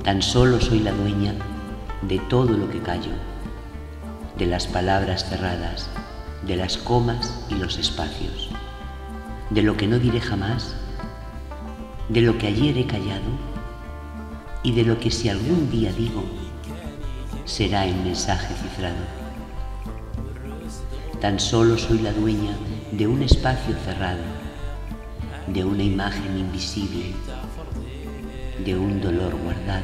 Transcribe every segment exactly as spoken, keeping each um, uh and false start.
Tan solo soy la dueña de todo lo que callo, de las palabras cerradas, de las comas y los espacios, de lo que no diré jamás, de lo que ayer he callado y de lo que si algún día digo será el mensaje cifrado. Tan solo soy la dueña de un espacio cerrado, de una imagen invisible, de un dolor guardado,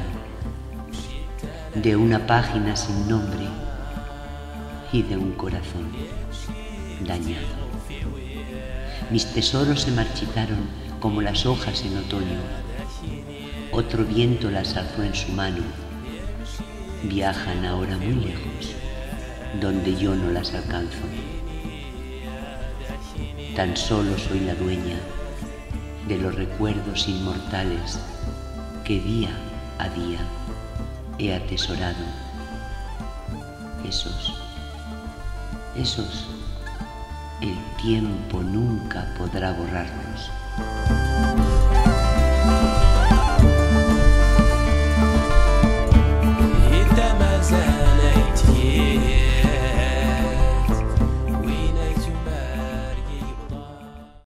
de una página sin nombre y de un corazón dañado. Mis tesoros se marchitaron como las hojas en otoño. Otro viento las alzó en su mano. Viajan ahora muy lejos, donde yo no las alcanzo. Tan solo soy la dueña de los recuerdos inmortales que día a día he atesorado. Esos, esos, el tiempo nunca podrá borrarlos.